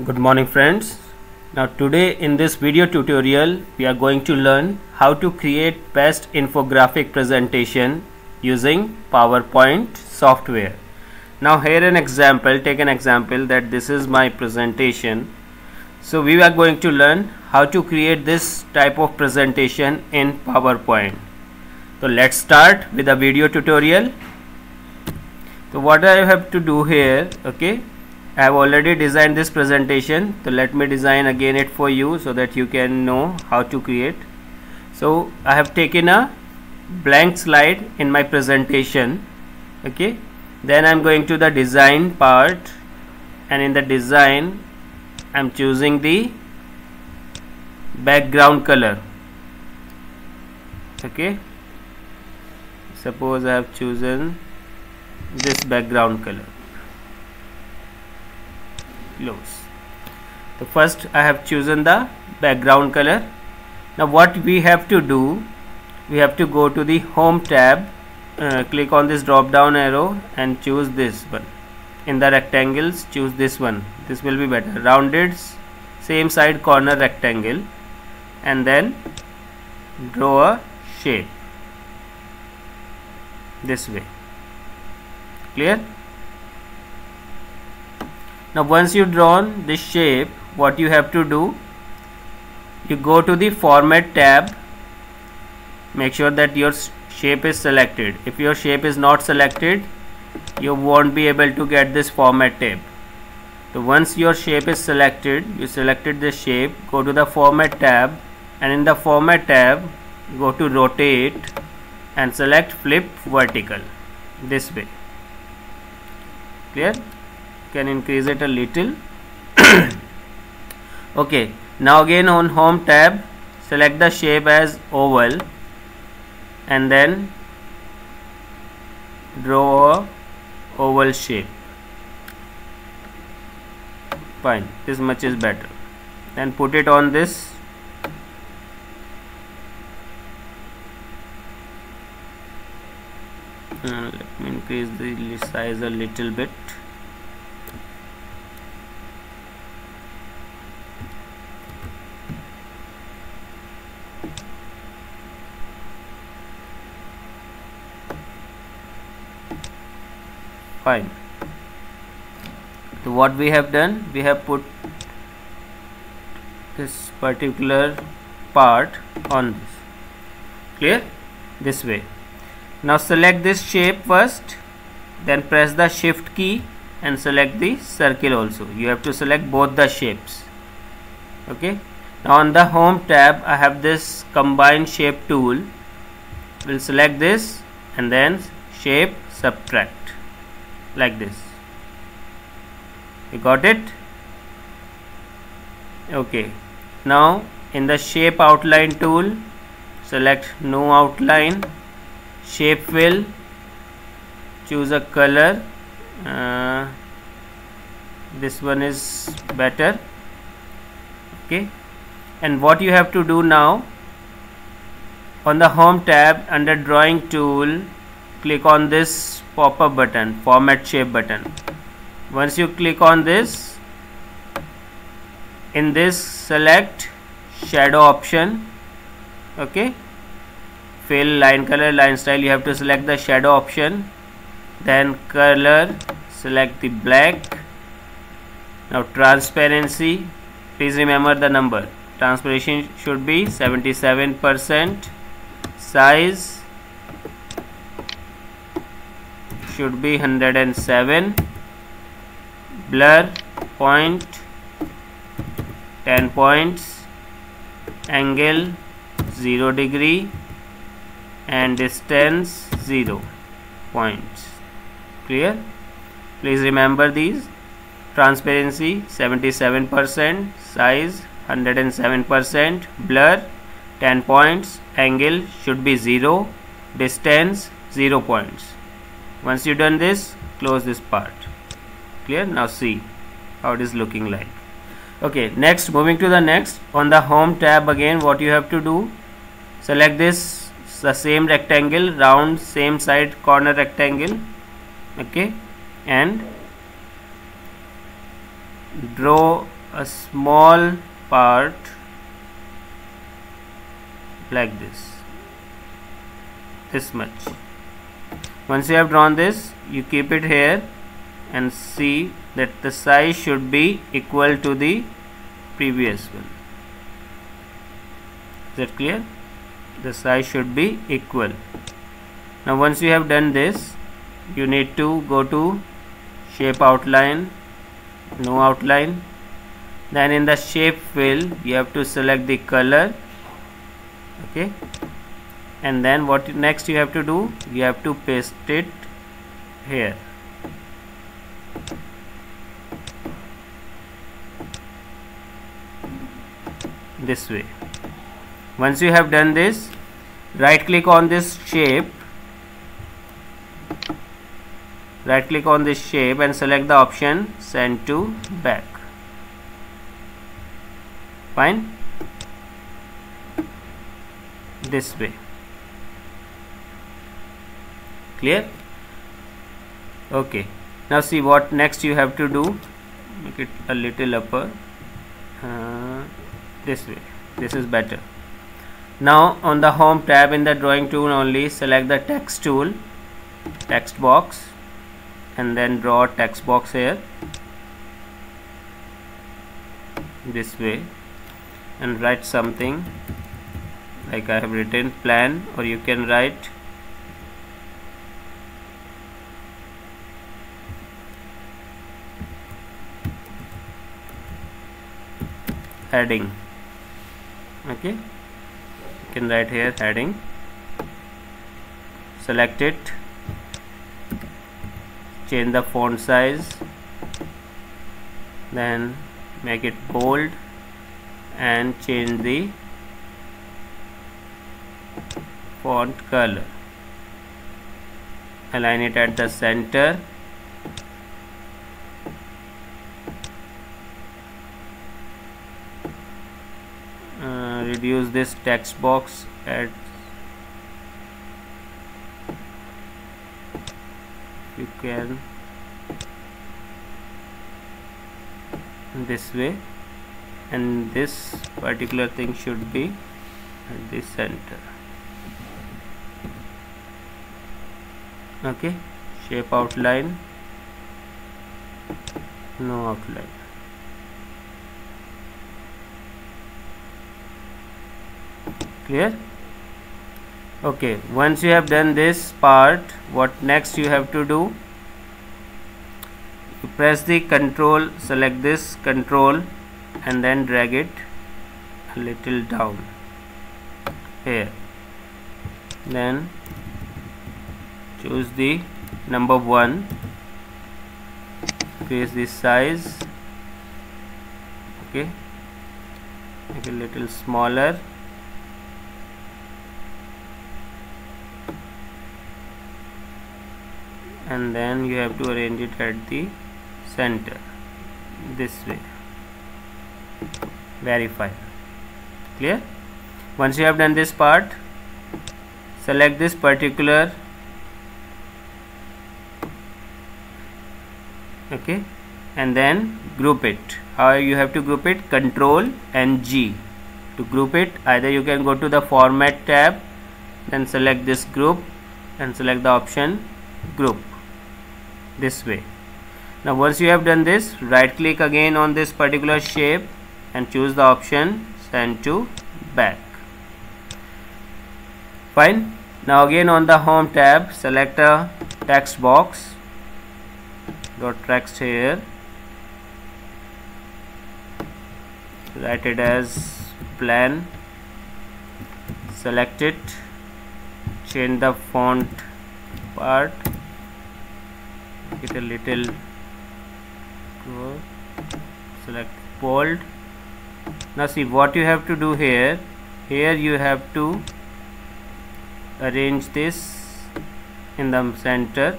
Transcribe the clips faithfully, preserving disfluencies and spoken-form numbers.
Good morning friends. Now today in this video tutorial we are going to learn how to create best infographic presentation using PowerPoint software. Now here an example, take an example that this is my presentation. So we are going to learn how to create this type of presentation in PowerPoint. So let's start with a video tutorial. So what I have to do here, okay, I have already designed this presentation, so let me design again it for you so that you can know how to create. So I have taken a blank slide in my presentation, okay, then I'm going to the design part, and in the design I'm choosing the background color. Okay, suppose I have chosen this background color. Close. So first I have chosen the background color. Now what we have to do, we have to go to the home tab, uh, click on this drop down arrow and choose this one. In the rectangles choose this one, this will be better, rounded same side corner rectangle, and then draw a shape this way. Clear? Now once you drawn this shape, what you have to do, you go to the format tab, make sure that your shape is selected. If your shape is not selected, you won't be able to get this format tab. So once your shape is selected, you selected the shape, go to the format tab, and in the format tab go to rotate and select flip vertical this way. Clear? Can increase it a little. Okay, now again on home tab select the shape as oval and then draw a oval shape. Fine, this much is better. Then put it on this. Uh, let me increase the size a little bit. Fine. So what we have done, we have put this particular part on this. Clear? This way. Now select this shape first, then press the shift key and select the circle also. You have to select both the shapes. Okay. Now on the home tab I have this combine shape tool. We'll select this and then shape subtract like this. You got it? Okay. Now in the shape outline tool select no outline, shape fill, choose a color, uh, this one is better. Okay, and what you have to do now, on the home tab under drawing tool click on this pop-up button, format shape button. Once you click on this, in this select shadow option. Okay, fill, line color, line style, you have to select the shadow option, then color, select the black. Now transparency, please remember the number, transparency should be seventy-seven percent, size should be one hundred seven, blur point ten points, angle zero degree, and distance zero points. Clear? Please remember these. Transparency seventy-seven percent, size one hundred seven percent, blur ten points, angle should be zero, distance zero points. Once you done this, close this part. Clear? Now see how it is looking like. Okay, next, moving to the next, on the home tab again what you have to do, select this, the same rectangle, round same side corner rectangle. Okay, and draw a small part like this, this much. Once you have drawn this, you keep it here and see that the size should be equal to the previous one. Is that clear? The size should be equal. Now once you have done this, you need to go to shape outline, no outline. Then in the shape fill you have to select the color, okay, and then what next you have to do, you have to paste it here. This way. Once you have done this, right click on this shape, right click on this shape and select the option send to back. Fine. This way. Clear? Okay. Now see what next you have to do. Make it a little upper. Uh, this way. This is better. Now on the home tab in the drawing tool only, select the text tool, text box, and then draw a text box here, this way, and write something like I have written plan, or you can write heading. Okay, you can write here heading. Select it, change the font size, then make it bold and change the font color. Align it at the center. Uh, reduce this text box at you can this way, and this particular thing should be at the center. Okay, shape outline, no outline. Clear? Okay, once you have done this part, what next you have to do, you press the control, select this control and then drag it a little down here, then choose the number one, increase the size, okay, make it a little smaller, and then you have to arrange it at the center this way. Verify. Clear? Once you have done this part, select this particular, okay, and then group it. How you have to group it? Control and G to group it. Either you can go to the format tab, then select this group and select the option group this way. Now once you have done this, right click again on this particular shape and choose the option send to back. Fine. Now again on the home tab, select a text box, dot text here, write it as plan, select it, change the font part, make it a little, select bold. Now see what you have to do here. Here you have to arrange this in the center.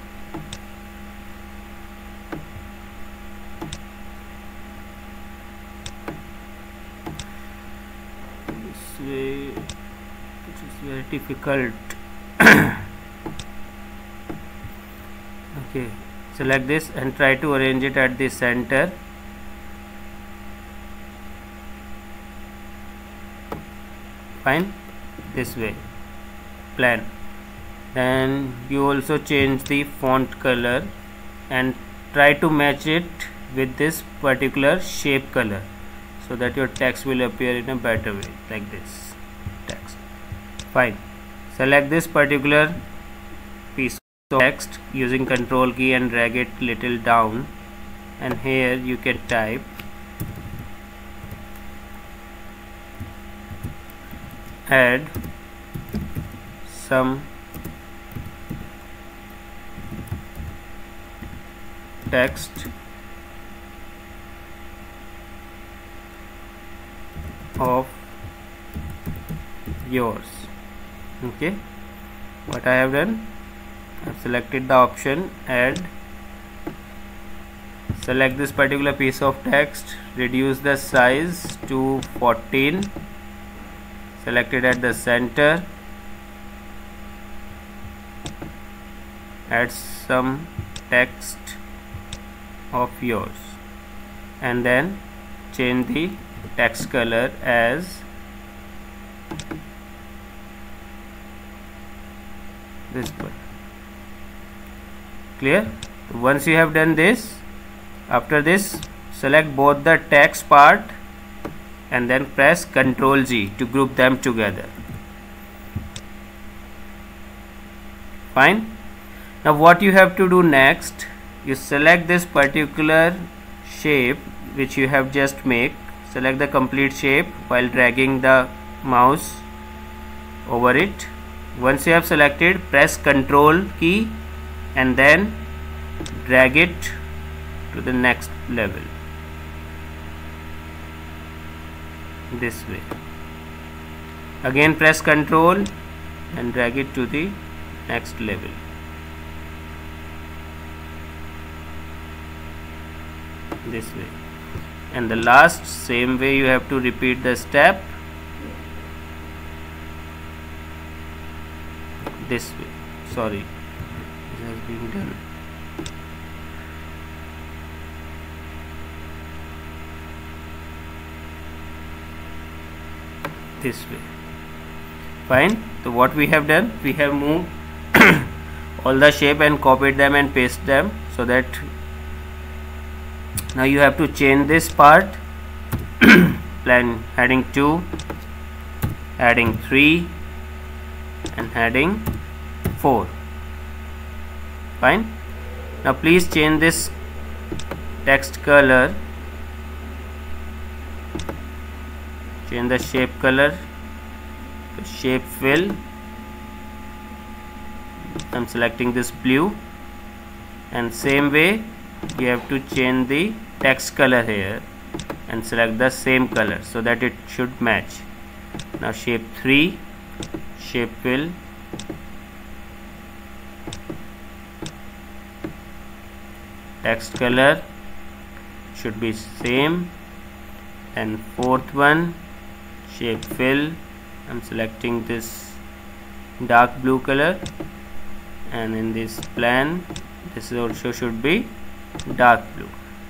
This way, which is very difficult. Okay, select this and try to arrange it at the center. Fine, this way, plan. Then you also change the font color and try to match it with this particular shape color, so that your text will appear in a better way, like this text. Fine, select this particular piece of text using control key and drag it little down, and here you can type add some text of yours. Okay, what I have done, I have selected the option add, select this particular piece of text, reduce the size to fourteen, select it at the center, add some text of yours, and then change the text color as this one. Clear? Once you have done this, after this select both the text part and then press control G to group them together. Fine. Now what you have to do next, you select this particular shape which you have just made, select the complete shape while dragging the mouse over it. Once you have selected, press control key and then drag it to the next level, this way. Again press control and drag it to the next level. This way, and the last same way you have to repeat the step this way. Sorry, this has been done. This way. Fine. So what we have done, we have moved all the shape and copied them and paste them, so that now you have to change this part. Plan heading two, heading three and heading four. Fine. Now please change this text color, change the shape color to shape fill. I'm selecting this blue, and same way you have to change the text color here and select the same color so that it should match. Now shape three, shape fill, text color should be same, and fourth one, shape fill, I'm selecting this dark blue color, and in this plan this also should be dark blue.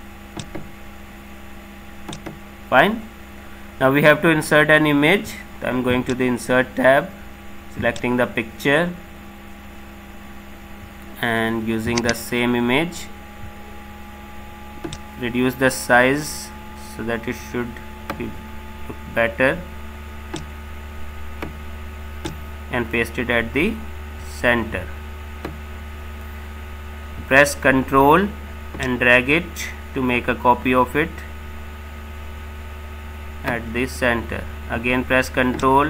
Fine. Now we have to insert an image. So I'm going to the insert tab, selecting the picture and using the same image, reduce the size so that it should be look better, and paste it at the center. Press control and drag it to make a copy of it at the center. Again press control,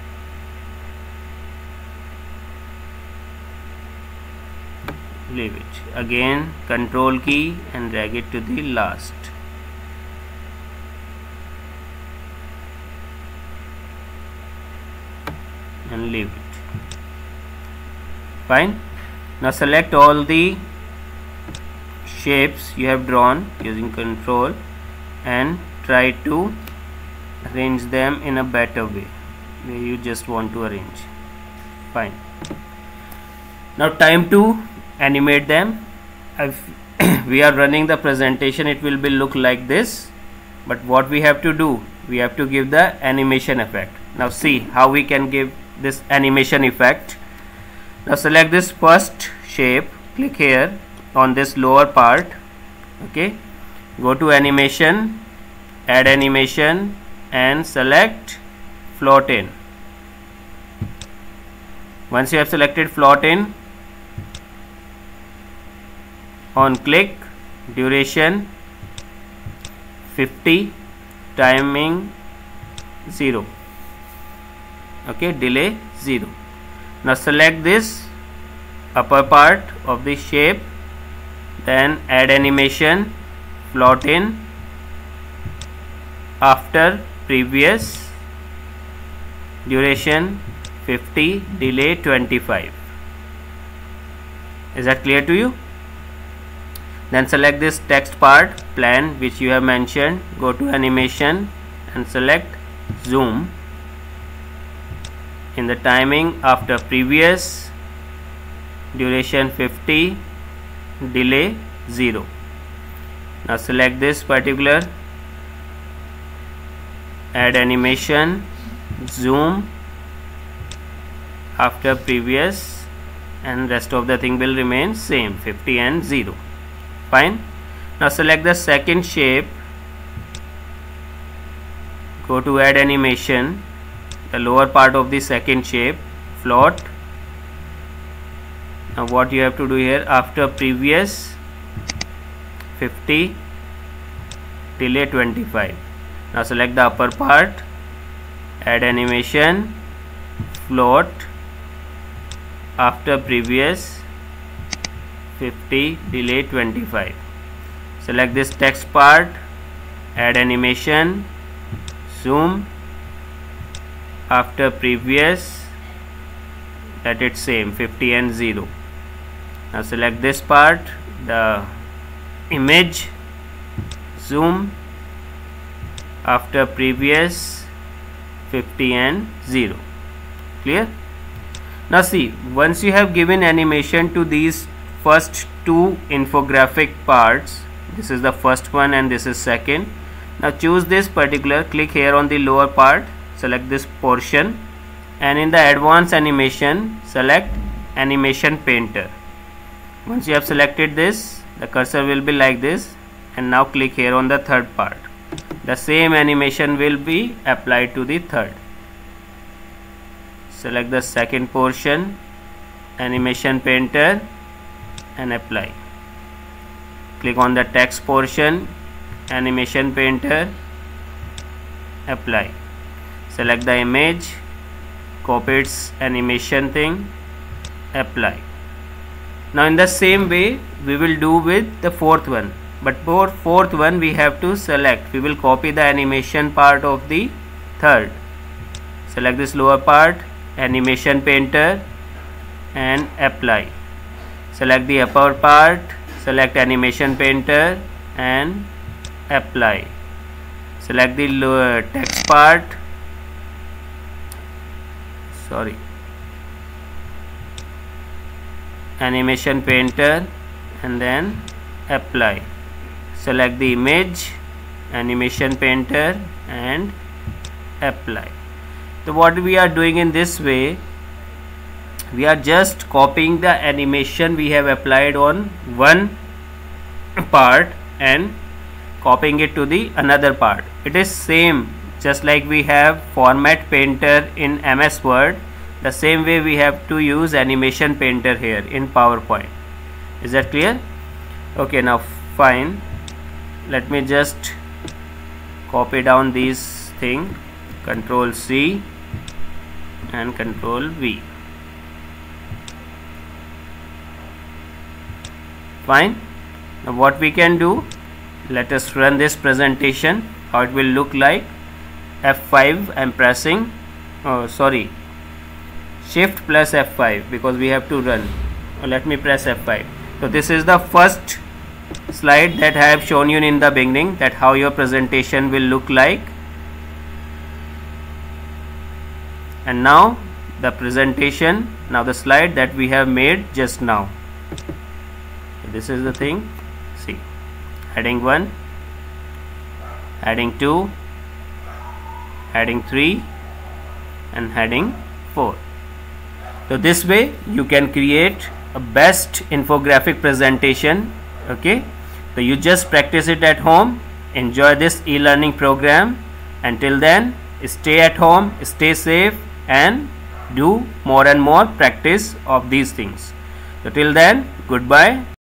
leave it. Again control key and drag it to the last. And leave it. Fine. Now select all the shapes you have drawn using control and try to arrange them in a better way where you just want to arrange. Fine. Now time to animate them. If we are running the presentation, it will be look like this, but what we have to do, we have to give the animation effect. Now see how we can give this animation effect. Now select this first shape, click here on this lower part, okay, go to animation, add animation and select float in. Once you have selected float in, on click, duration fifty, timing zero, okay, delay zero. Now select this upper part of the shape, then add animation, float in, after previous, duration fifty, delay twenty-five. Is that clear to you? Then select this text part, plan, which you have mentioned, go to animation and select zoom. In the timing, after previous, duration fifty, delay zero. Now select this particular, add animation, zoom, after previous, and rest of the thing will remain same, fifty and zero. Fine. Now select the second shape, go to add animation, the lower part of the second shape, float. Now what you have to do here, after previous fifty, delay twenty-five. Now select the upper part, add animation, float, after previous fifty, delay twenty-five. Select this text part, add animation, zoom, after previous, let it same, fifty and zero. Now select this part, the image, zoom, after previous, fifty and zero. Clear? Now see, once you have given animation to these first two infographic parts, this is the first one and this is second. Now choose this particular, click here on the lower part, select this portion, and in the advanced animation select animation painter. Once you have selected this, the cursor will be like this, and now click here on the third part. The same animation will be applied to the third. Select the second portion, animation painter, and apply. Click on the text portion, animation painter, apply. Select the image, copy its animation thing, apply. Now in the same way we will do with the fourth one, but for fourth one we have to select, we will copy the animation part of the third. Select this lower part, animation painter, and apply. Select the upper part, select animation painter and apply. Select the lower text part, sorry, animation painter, and then apply. Select the image, animation painter, and apply. So what we are doing in this way, we are just copying the animation we have applied on one part and copying it to the another part. It is same, just like we have format painter in M S Word, the same way we have to use animation painter here in PowerPoint. Is that clear? Okay, now fine, let me just copy down these thing, Control C and Control V. Fine. Now what we can do, let us run this presentation, how it will look like. F five I am pressing, oh sorry, Shift plus F five, because we have to run. Oh, let me press F five. So this is the first slide that I have shown you in the beginning, that how your presentation will look like. And now the presentation, now the slide that we have made just now. This is the thing. See, heading one, heading two, heading three, and heading four. So this way you can create a best infographic presentation. Okay, so you just practice it at home. Enjoy this e-learning program. Until then, stay at home, stay safe, and do more and more practice of these things. So till then, goodbye.